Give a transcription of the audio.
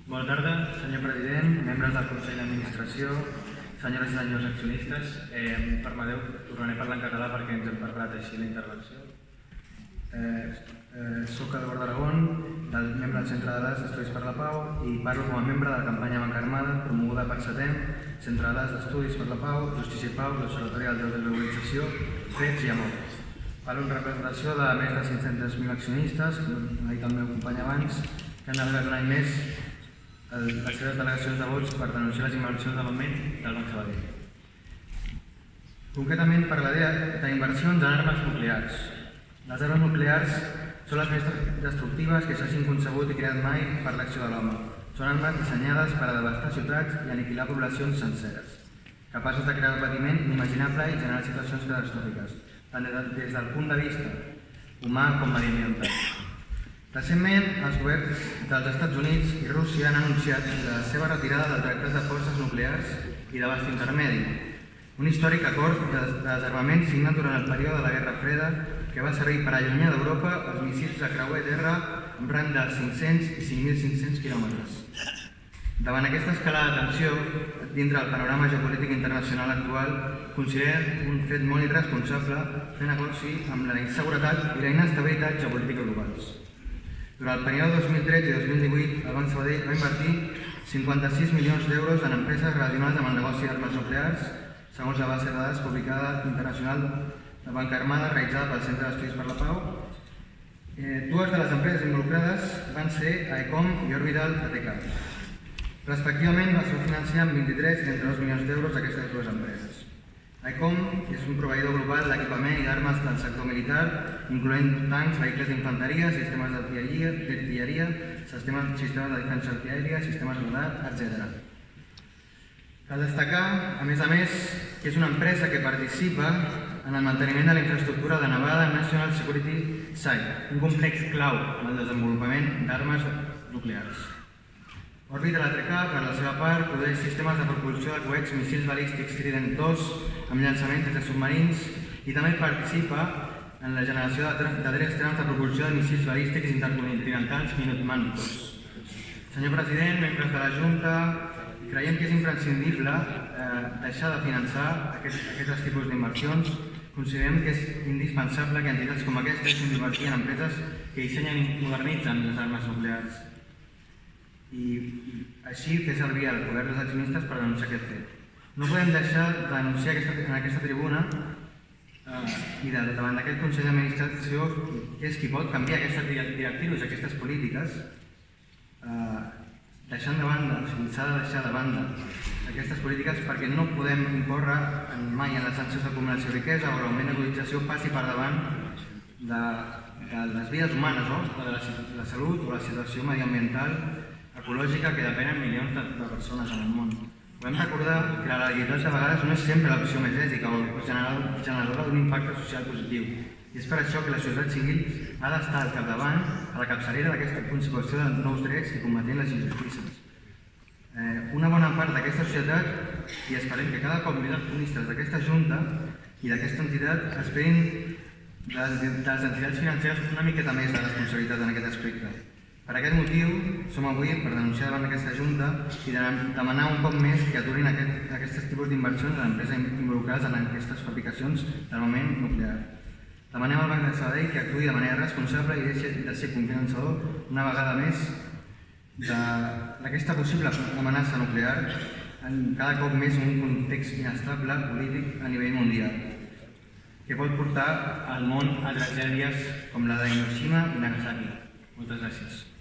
Bona tarda, senyor president, membres del Consell d'Administració, senyores i senyors accionistes. Permeteu, tornaré a parlar en català perquè ens hem preparat així la intervenció. Soc Eduard Aragón, membre del Centre de Dades d'Estudis per la Pau, i parlo com a membre de la campanya Banca Armada promoguda per CETEM, Centre de Dades d'Estudis per la Pau, Justícia i Pau, l'Observatori del Dret de l'Organització, Fets i Amor. Parlo en representació de més de 500.000 accionistes, com ha dit el meu company abans, que han delegat un any més les seves delegacions de vots per denunciar les inversions de l'augment del Banc Sabadell. Concretament parlaré d'inversions en armes nuclears. Les armes nuclears són les més destructives que s'hagin concebut i creat mai per l'acció de l'home. Són armes dissenyades per a devastar ciutats i aniquilar poblacions senceres, capaces de crear un patiment inimaginable i generar situacions catastròfiques, tant des del punt de vista humà com mediambiental. Recentment, els governs dels Estats Units i Rússia han anunciat la seva retirada del Tractat de Forces Nuclears i d'Abast Intermedi, un històric acord de desarmament signat durant el període de la Guerra Freda que va servir per allunyar d'Europa els míssils de creuer terra amb rang de 500 i 5.500 quilòmetres. Davant aquesta escalada de tensió, dintre el panorama geopolític internacional actual, considerem un fet molt irresponsable fer negoci amb la inseguretat i la inestabilitat geopolítica globals. Durant el període 2013 i 2018, el Banc Sabadell va invertir 56 milions d'euros en empreses relacionades amb el negoci d'armes nuclears, segons la base de dades publicada internacional de Banca Armada realitzada pel Centre d'Estudis per la Pau. Dues de les empreses involucrades van ser AECOM i Orbital ATK. Respectivament, va financiar amb 23 i 32 milions d'euros aquestes dues empreses. AECOM és un proveïdor global d'equipament i d'armes del sector militar, incloent tancs, vehicles d'infanteria, sistemes d'artilleria, sistemes de defensa antiaèria, sistemes radar, etc. Cal destacar, a més, que és una empresa que participa en el manteniment de la infraestructura de Nevada National Security Site, un complex clau en el desenvolupament d'armes nuclears. Orbital ATK, per la seva part, produeix sistemes de propulsió de coets missils balístics Trident II amb llançaments des de submarins i també participa en la generació de drets trams de propulsió de missils balístics intercontinentals Minuteman II. Senyor president, membres de la Junta, creiem que és imprescindible deixar de finançar aquests tipus d'inversions. Considerem que és indispensable que entitats com aquestes deixin d'invertir en empreses que dissenyen i modernitzen les armes nuclears i així fer servir el poder dels accionistes per denunciar aquest fet. No podem deixar de denunciar en aquesta tribuna i davant d'aquest Consell d'Administració, que és qui pot canviar aquestes directrius i aquestes polítiques, deixant de banda, s'ha de deixar de banda aquestes polítiques perquè no podem incórrer mai en les sancions d'acumulació de riquesa o l'augment de cotització passi per davant de les vides humanes, de la salut o la situació mediambiental ecològica que depenen milions de persones en el món. Podem recordar que la legalitat de vegades no és sempre l'opció més ètica o generadora d'un impacte social positiu. I és per això que la societat civil ha d'estar al capdavant, a la capçalera d'aquesta consecució de nous drets i combatent les injustícies. Una bona part d'aquesta societat, i esperem que cada cop més accionistes d'aquesta Junta i d'aquesta entitat esperin de les entitats financeres una miqueta més de responsabilitat en aquest aspecte. Per aquest motiu, som avui per denunciar davant d'aquesta Junta i demanar un cop més que aturin aquests tipus d'inversions en empreses involucrades en aquestes fabricacions d'armament nuclear. Demanem al Banc de Sabadell que actuï de manera responsable i deixi de ser confinançador una vegada més d'aquesta possible amenaça nuclear en cada cop més un context inestable polític a nivell mundial, que pot portar al món a tragèdies com la de Hiroshima i Nagasaki. Moltes gràcies.